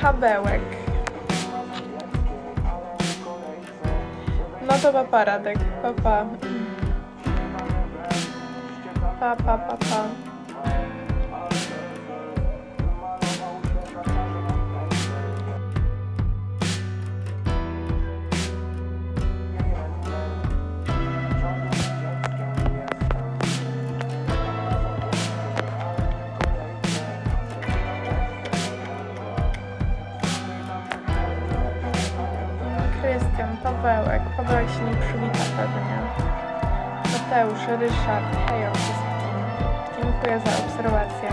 Pawełek. No to papa Radek, papa. Pa. Krystian, Pawełek się nie przywita pewnie. Mateusz, Ryszard, hejo wszystkim. Dziękuję za obserwację.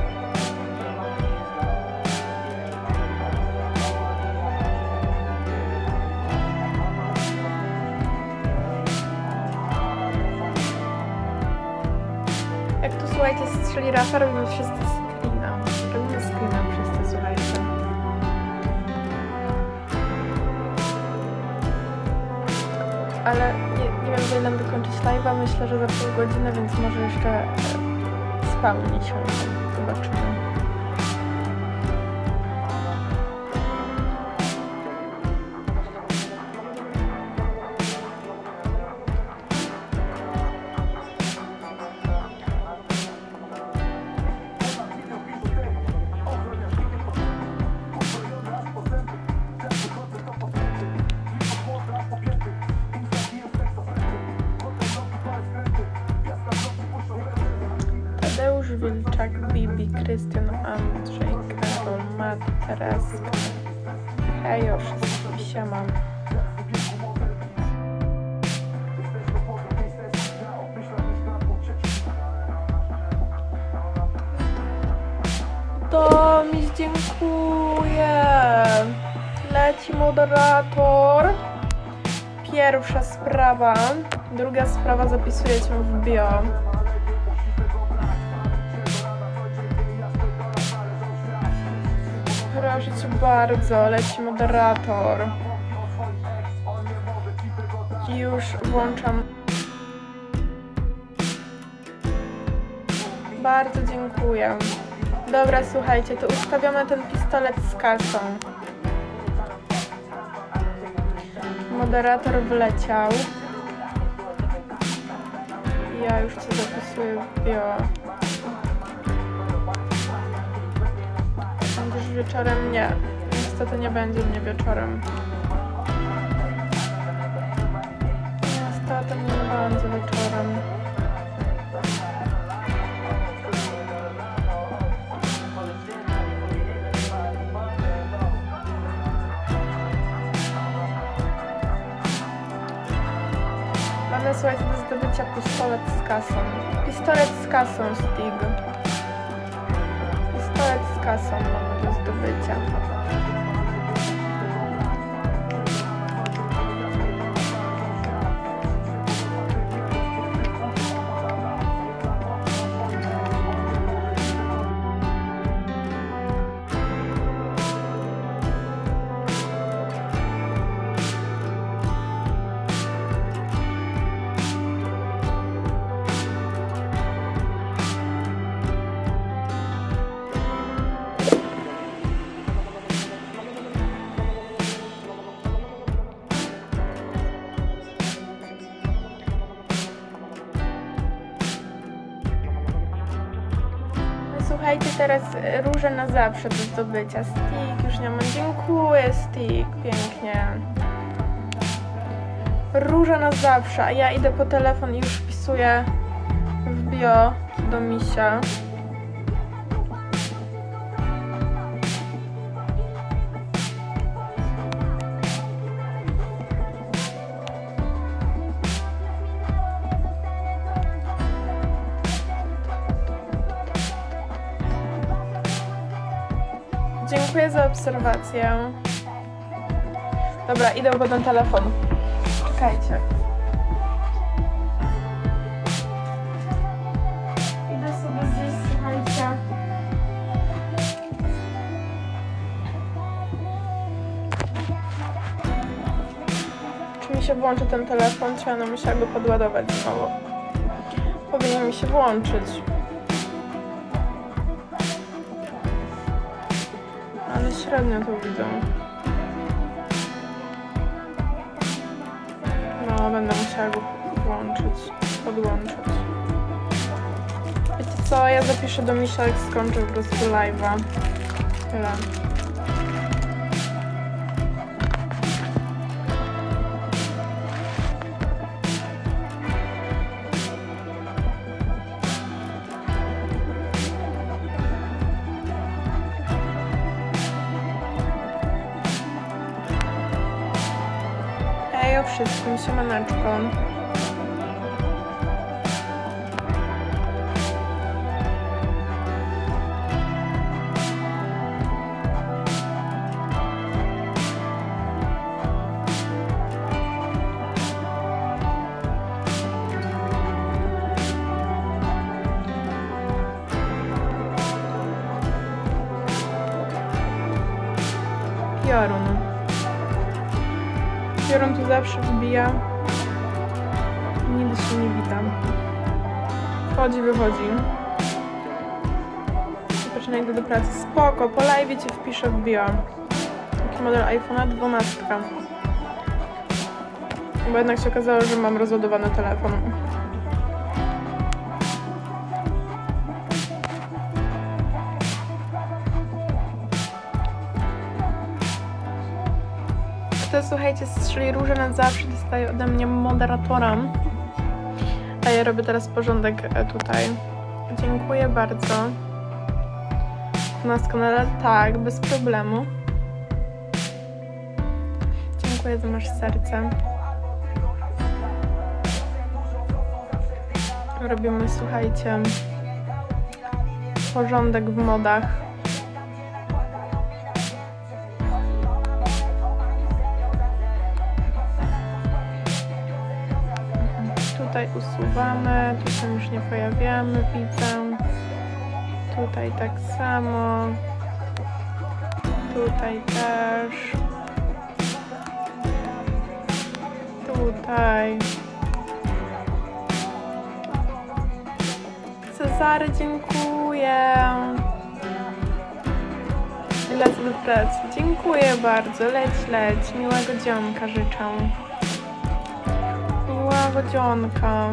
Jak tu słuchajcie strzeli Rafa, robimy wszyscy screena. Robimy screena wszyscy, słuchajcie. Ale nie wiem, za ile dokończyć live'a, myślę, że za pół godziny, więc może jeszcze spełni się. Zobaczymy. Wilczak, Bibi, Krystian, Andrzej, Karol, Mat, Tereska. Hejo wszystkim, siema. Tomiś, dziękuję. Leci moderator. Pierwsza sprawa. Druga sprawa, zapisuję cię w bio. Proszę cię bardzo, leci moderator. Już włączam. Bardzo dziękuję. Dobra, słuchajcie, to ustawiamy ten pistolet z kasą. Moderator wleciał. Ja już cię zapisuję w bio. Będziesz wieczorem? Nie. Niestety nie będzie mnie wieczorem. Niestety nie będzie wieczorem. Mamy, słuchajcie, do zdobycia pistolet z kasą. Pistolet z kasą, Stig. Pistolet z kasą mamy do zdobycia. Słuchajcie, teraz róże na zawsze do zdobycia. Stig, już nie mam. Dziękuję, Stig, pięknie. Róża na zawsze, a ja idę po telefon i już wpisuję w bio do misia. Dziękuję za obserwację. Dobra, idę po ten telefon. Czekajcie. Idę sobie zjeść, słuchajcie. Czy mi się włączy ten telefon, czy ja musiała go podładować znowu? Powinien mi się włączyć. ale średnio to widzę. No, będę musiała go podłączyć. Wiecie co, ja zapiszę do Misia, jak skończę po prostu live'a. Tyle. Hej, o wszystkim, siemaneczko. Piorun tu zawsze wbija. Nigdy się nie witam. Wchodzi, wychodzi. Zapraszam, idę do pracy. Spoko, po live cię wpiszę, wbiłam. Taki model iPhone'a 12. Bo jednak się okazało, że mam rozładowany telefon. Kto, słuchajcie, strzeli róże na zawsze, dostaje ode mnie moderatora. A ja robię teraz porządek tutaj. Dziękuję bardzo. U nas kanale? Tak, bez problemu. Dziękuję, że masz serce. Robimy, słuchajcie, porządek w modach. Tutaj usuwamy, tu się już nie pojawiamy, widzę. Tutaj tak samo. Tutaj też. Tutaj. Cezary, dziękuję. Lecę do pracy. Dziękuję bardzo. Leć. Miłego dzionka życzę. Miłego dzionka.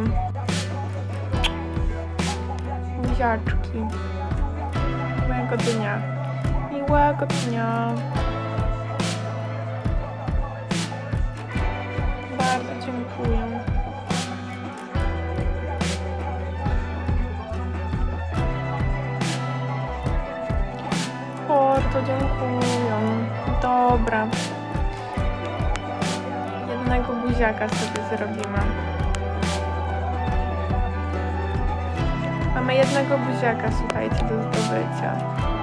Buziaczki. Miłego dnia. Miłego dnia. Bardzo dziękuję. Bardzo dziękuję. Dobra. Jednego buziaka sobie zrobimy. Mamy jednego buziaka, słuchajcie, do zdobycia.